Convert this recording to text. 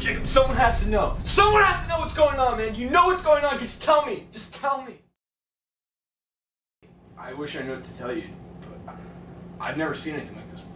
Jacob, someone has to know. Someone has to know what's going on, man. You know what's going on. Just tell me. Just tell me. I wish I knew what to tell you, but I've never seen anything like this before.